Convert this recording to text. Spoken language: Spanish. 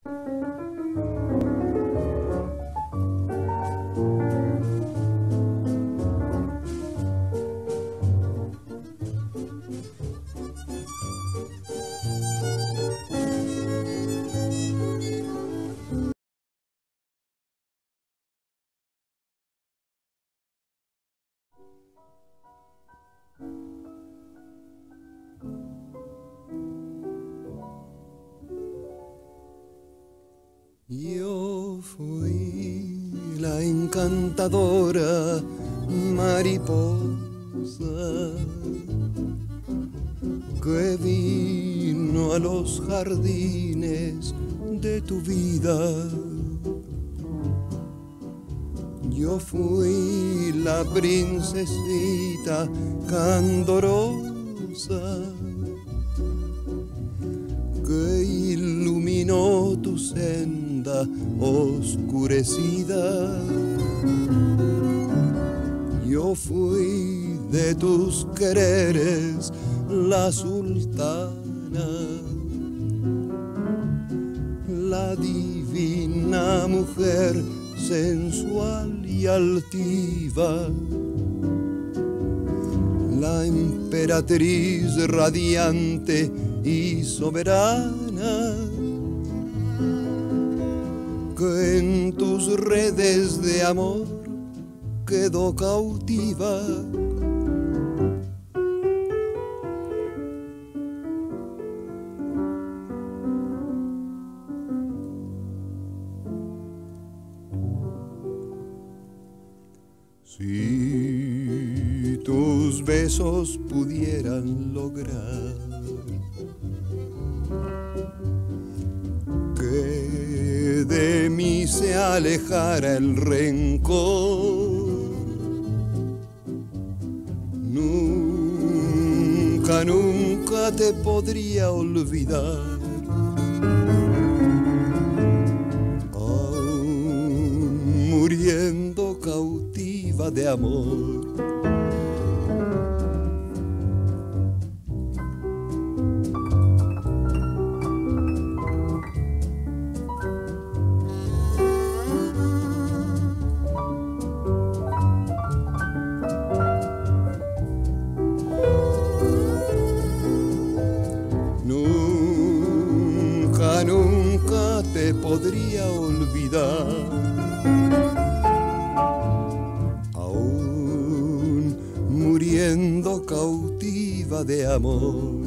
Yo fui la encantadora mariposa que vino a los jardines de tu vida. Yo fui la princesita candorosa que iluminó tu senda oscurecida. Yo fui de tus quereres la sultana, la divina mujer sensual y altiva, la emperatriz radiante y soberana, que en tus redes de amor quedó cautiva. Si tus besos pudieran lograr que de mí se alejara el rencor, nunca, nunca te podría olvidar. Aún muriendo cautiva de amor. Nunca, nunca te podría olvidar. Aún muriendo cautiva de amor.